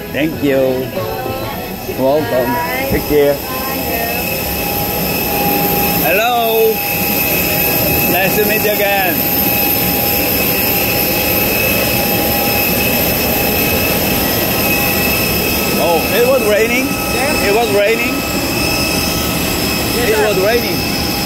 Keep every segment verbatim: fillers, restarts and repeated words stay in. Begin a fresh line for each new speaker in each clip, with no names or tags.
Thank you. Welcome. Take care. Hello. Nice to meet you again. Oh, it was raining.
Yes.
It was raining.
Yes,
it
sir.
was raining.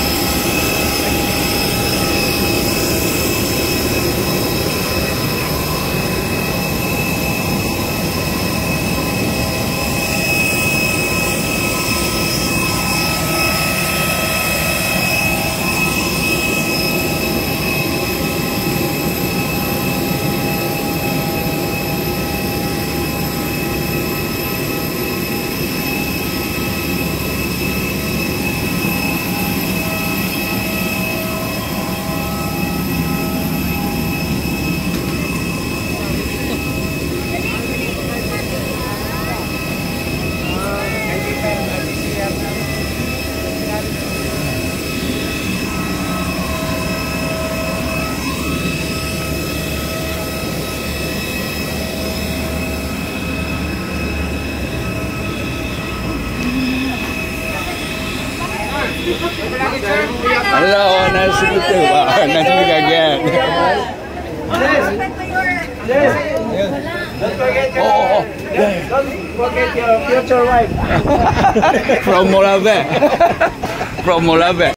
Hello, nice to meet you. Wow, nice to meet you again.
Don't forget your,
Oh, oh,
don't forget your future wife.
From Molave. From Molave.